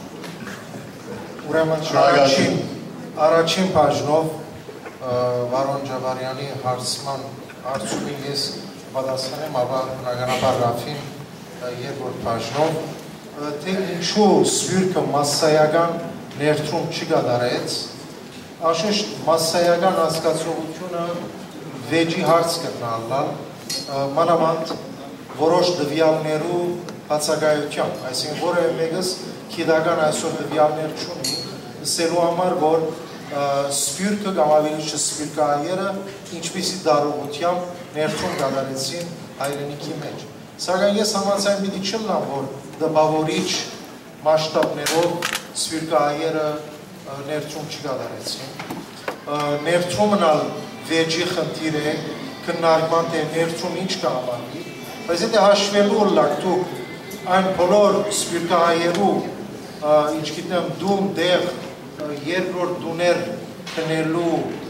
Ուրեմն առաջին առաջին բաժնով Վարոն Ջավարյանի հարցման հարցումին ես պատասխանեմ, ապա բնականաբար Ռաֆին երկրորդ բաժնով, թե ինչու սփյուռքը մասսայական ներդրում չկատարեց, անշուշտ մասսայական հասկացողությունը վեճի հարց կգտնալալ, մանավանդ որոշ դվյալներու բացակայությամբ, այսինքն որևէ մեկս գիտական այսօր դվյալներ չունի, ասելու համար, որ սփյուռքը կամ ավելի չսփյուռքահայերը ինչպիսի դարողությամբ ներդրում կատարեցին հայրենիքի մեջ։ Սակայն ես համաձայն պիտի չլնամ, որ դպավորիչ մասշտաբներով սփյուռքահայերը ներդրում չկատարեցին։ Ներդրումն ալ վեճի խնդիր է, քննարկման թե ներդրում ինչ կհամարվի, բայց եթե հաշվելու լակ դուք այն բոլոր սփյուռքահայերու, ինչ գիտեմ, դում, դեղ, երկրորդ դուներ քնելու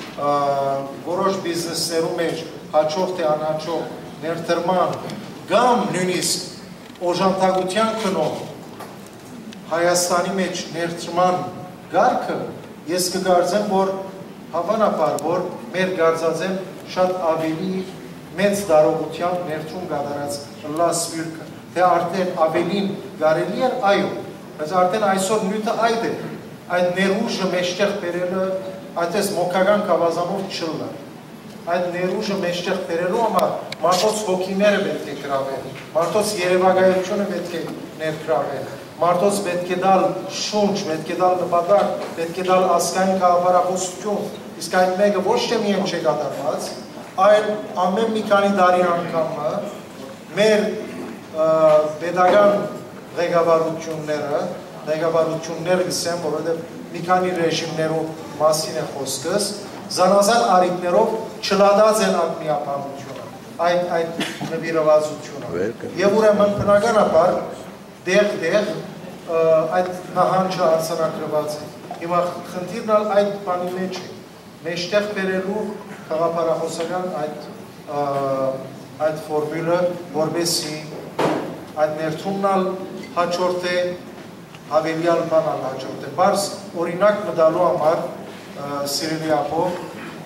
որոշ բիզնեսներու մեջ հաջող թե անհաջող ներդրման կամ նույնիսկ օժանդակության քնով Հայաստանի մեջ ներդրման գարքը ես կգարձեմ, որ հավանաբար, որ մեր գարձածեն շատ ավելի մեծ դարողությամբ ներդրում կատարած լա սփյուռքը, թե արդեն ավելին կարելի է, այո, բայց արդեն այսօր նյութը այդ է, այդ ներուժը մեջտեղ բերելը այդպես մոքական կավազանով չլա, այդ ներուժը մեջտեղ բերելու համար մարդոց հոգիները պետք է գրավել, մարդոց երևակայությունը պետք է ներգրավել, մարդոց պետք է դալ շունչ, պետք է դալ նպատակ, պետք է դալ ազգային գաղափարախոսություն, իսկ այդ մեկը ոչ թե միայն չի կատարված, այլ ամեն մի քանի տարի անգամը մեր պետական ղեկավարությունները, ղեկավարություններ գսեմ, որովհետև մի քանի ռեժիմներով մասին է խոսքս, զանազան առիթներով չլադած են այդ միապանությունը, այդ այդ նվիրվածությունը։ Եվ ուրեմն բնականաբար դեղ-դեղ այդ նահանջը արձանագրված է։ Հիմա խնդիրն ալ այդ բանի մեջ է, մեջտեղ բերելու գաղափարախոսական այդ այդ ֆորմուլը, որպեսզի այդ ներդրումն ալ հաջորդ է, հավելյալ բան ալ հաջորդ է։ Բարձ օրինակ մտալու համար սիրելի ապով,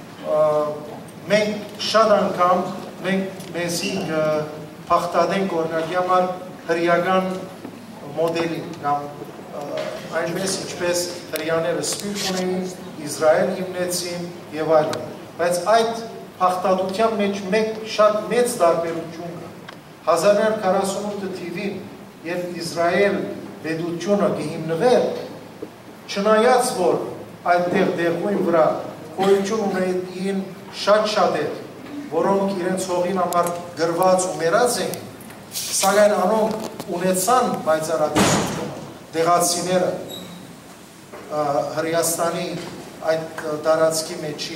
մենք շատ անգամ մենք մեզի փախտադենք օրինակի համար հրեական մոդելի կամ այնպես ինչպես հրեաները սփյուռք ունեին, Իսրայել հիմնեցին եւ այլն։ Բայց այդ փախտadության մեջ մեկ շատ մեծ տարբերություն կա։ հազար նոյ հարյուր քառասունութ թվականին, երբ Իսրայել պետությունը կհիմնվեր, չնայած որ այդտեղ դեղույն վրա գոյություն ունեին շատ շատեր, որոնք իրենց հողին համար գրված ու մեռած էին, սակայն անոնք ունեցան պայծառատեսություն, դեղացիները Հրեաստանի այդ տարածքի մեջի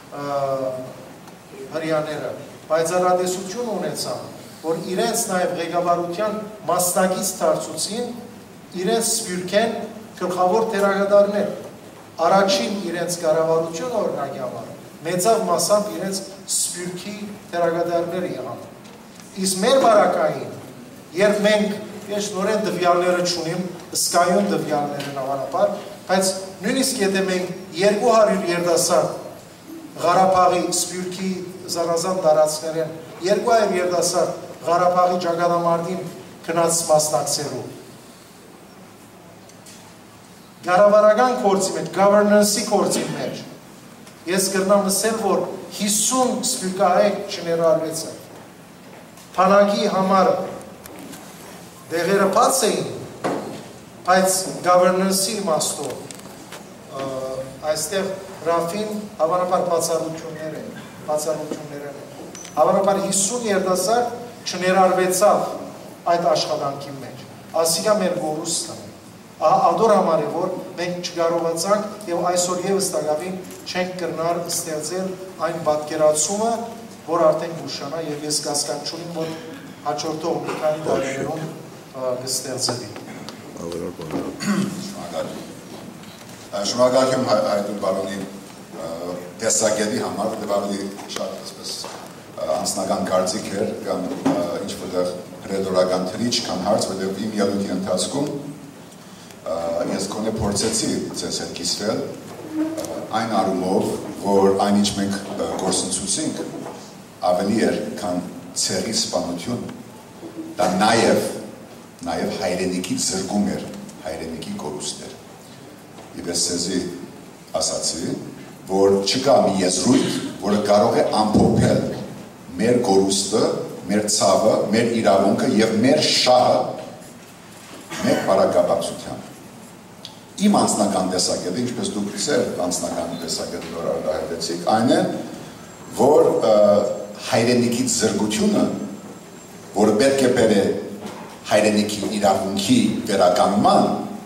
հրեաները պայծառատեսություն ունեցան, որ իրենց նաև ղեկավարության մասնակից դարձուցին իրենց սփյուռքեն գլխավոր դերակատարներ, առաջին իրենց կառավարությունը օրինակի համար մեծավ մասամբ իրենց սփյուռքի դերակատարները եղան։ Իսկ մեր բարակային, երբ մենք ես նորեն դվյալները չունիմ, սկայուն դվյալներ են հավանաբար, բայց նույնիսկ եթե մենք երկու հարյուր երիտասարդ Ղարաբաղի սփյուռքի զանազան տարածքներեն երկու հարյուր երիտասարդ Ղարաբաղի ճակատամարտին գնաց մասնակցելու կառավարական գործի մեջ, governance-ի գործի մեջ, ես կրնամ ասել, որ հիսուն սփյուռքահայ չներառվեցան։ Բանակի համար դեղերը բաց էին, բայց governance-ի իմաստով այստեղ Ռաֆին հավանաբար բացառություններ են, բացառություններ են։ Հավանաբար հիսուն երիտասարդ չներառվեցավ այդ աշխատանքի մեջ։ Ասիկա մեր գորուստը։ Ադոր համար է, որ մենք չկարողացանք եւ այսօր եւս տակավին չենք կրնար ստեղծել այն պատկերացումը, որ արդեն գուշանա եւ ես կասկած չունիմ, որ հաջորդող մի քանի տարիներում կստեղծվի։ Շնորհակալ եմ հայտուն բարոնի տեսակետի համար, դեպի շատ այսպես անձնական կարծիք էր կամ ինչ-որտեղ հրեդորական թրիչ կամ հարց, որտեղ իմ ելույթի ընթացքում ես գոնե փորձեցի ձեզ հետ կիսվել այն առումով, որ այն ինչ մենք գործընծուցինք ավելի էր, քան ցեղի սպանություն, դա նաև նաև հայրենիքի զրկում էր, հայրենիքի կորուստ էր։ Եվ ես ձեզի ասացի, որ չկա մի եզրույթ, որը կարող է ամփոփել մեր կորուստը, մեր ցավը, մեր իրավունքը եւ մեր շահը մեկ բարակապակցությամբ։ Իմ անձնական տեսակետը, ինչպես դուք ձեր անձնական տեսակետը որ արտահայտեցիք, այն է, որ հայրենիքի զրկությունը, որը պետք է բերե հայրենիքի իրավունքի վերականգնման,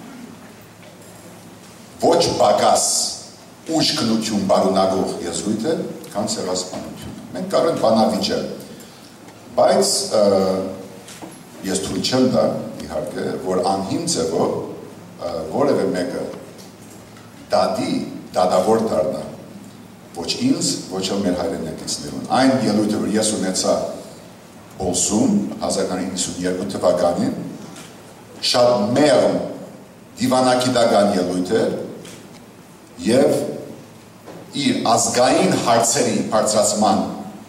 ոչ պակաս ուժ քնություն բարունագող եզրույթ է, քան ցեղասպանությունը։ Մենք կարող ենք բանավիճել, բայց ես թույլ չեմ տա, իհարկե, որ անհիմն ձևով որևէ մեկը դադի, դադավոր դառնա, ոչ ինձ, ոչ էլ մեր հայրենակիցներուն։ Այն ելույթը, որ ես ունեցա Օլսում հազար իննսուն հինգսուն թվականին, շատ մեղմ դիվանագիտական ելույթ էր եւ իր ազգային հարցերի բարձրացման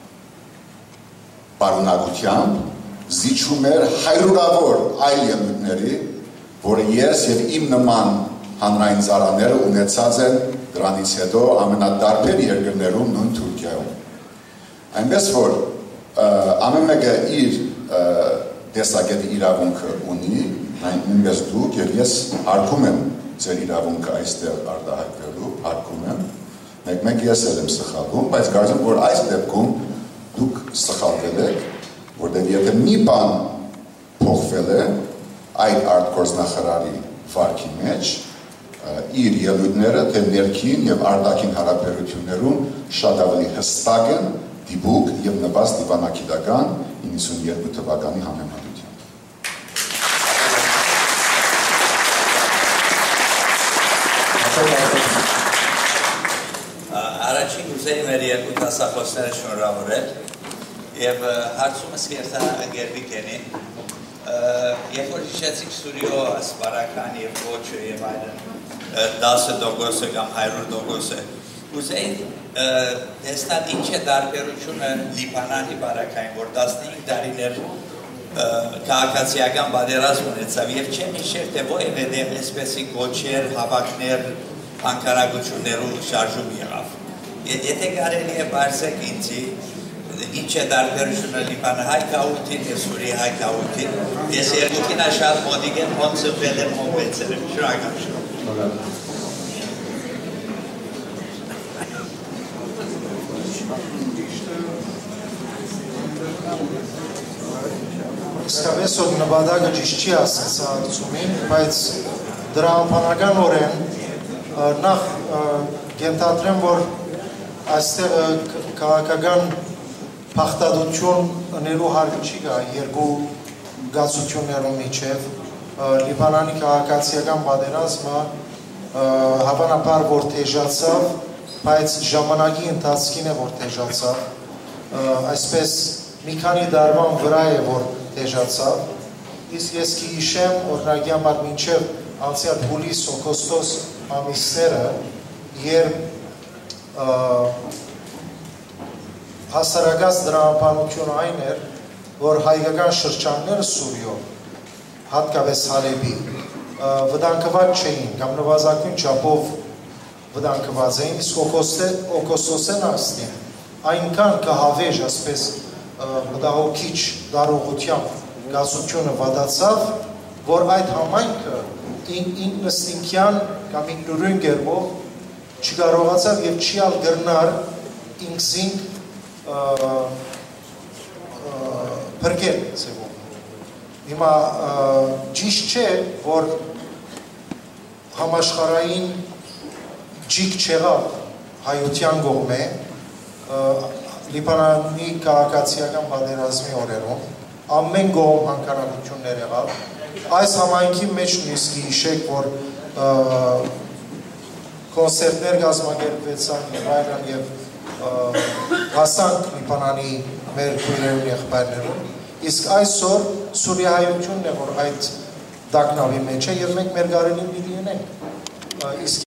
պարունակությամբ զիջում էր հայրուրավոր այլ ելույթների, որը ես եւ իմ նման հանրային ծառաները ունեցած են դրանից հետո ամենատարբեր երկրներում, նույն Թուրքիայում։ Այնպես որ ամեն մեկը իր տեսակետի իրավունքը ունի, նույնպես դուք եւ ես հարգում եմ ձեր իրավունքը այստեղ արտահայտվելու, հարգում եմ, մեկ-մեկ ես էլ եմ սխալվում, բայց կարծում որ այս դեպքում դուք սխալվել եք, որտեղ եթե մի բան փոխվել է այդ արտգործնախարարի վարքի մեջ, իր ելույթները թե ներքին եւ արտաքին հարաբերություններում շատ ավելի հստակ են դիպուկ եւ նպաստ դիվանագիտական իննսուն երկու թվականի համեմատությամբ։ Առաջին ուզեի մեր երկու դասախոսները շնորհավորել եւ հարցումս երթագերվի կենի երբ որ հիշեցիք Սուրիո ասպարական եւ ոչը եւ այլն դասը դոգոսը կամ հայրուր դոգոսը ուզեի տեսնել ինչ է տարբերությունը Լիբանանի բարակային, որ տասնհինգ տարիներ քաղաքացիական պատերազմ ունեցավ եւ չեմ հիշեր թե ովքեր դեմ էսպեսի գոչեր, հավաքներ, անկարագություններով շարժում եղավ։ Եթե կարելի է բարձեք ինձի ինչ է տարբերությունը Լիբանահայ կահույքին եւ Սուրիի հայ կահույքին, ես երկուսին շատ մոտիկ եմ, ոնց ծնվել եմ, ոնց մեծել եմ, շնորհակալ։ Իսկապես որ նպատակը ճիշտ չի ասած հարցումին, բայց դրա անփանականորեն նախ կենտրոնեմ, որ այստեղ քաղաքական փախտadություն ունելու հարկ չի գա երկու գացություններու միջև Լիբանանի քաղաքացիական պատերազմը հավանաբար որ թեժացավ, բայց ժամանակի ընթացքին է որ թեժացավ, այսպես մի քանի դարվան վրա է որ թեժացավ, իսկ ես կհիշեմ օրինակի համար մինչև անցյալ հուլիս օգոստոս ամիսները, երբ հասարակած դրամապանությունը այն էր, որ հայկական շրջանները Սուրիո, հատկապես Հալեբի, վտանգված չէին, կամ նվազագույն չափով վտանգված էին, իսկ օգոստոսեն ասնին, այնքան կհավեժ, ասպես մտահոգիչ դարողությամբ գազությունը վատացավ, որ այդ համայնքը ինքնըստինքյան կամ ինքնուրույն գերբով չկարողացավ եւ չի ալ գրնար ինքսին փրկել ձևով։ Հիմա ճիշտ չէ, որ համաշխարհային ջիկ չեղավ հայության կողմէ Լիբանանի քաղաքացիական պատերազմի օրերում, ամեն կողմ հանքարարություններ եղավ։ Այս համայնքի մեջ նույնիսկ հիշեք, որ կոնցերտներ կազմակերպվեցան եւ այլն եւ հասանք Լիբանանի մեր քույրերուն եղբայրներուն, իսկ այսօր Սուրիայությունն է, որ այդ դակնավի մեջ է եւ մենք մեր գարենին պիտի ունենք։ Իսկ